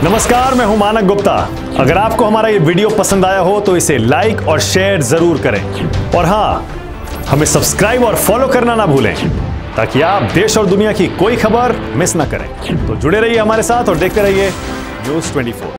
नमस्कार, मैं हूं मानक गुप्ता। अगर आपको हमारा ये वीडियो पसंद आया हो तो इसे लाइक और शेयर जरूर करें और हाँ, हमें सब्सक्राइब और फॉलो करना ना भूलें ताकि आप देश और दुनिया की कोई खबर मिस ना करें। तो जुड़े रहिए हमारे साथ और देखते रहिए न्यूज़ 24।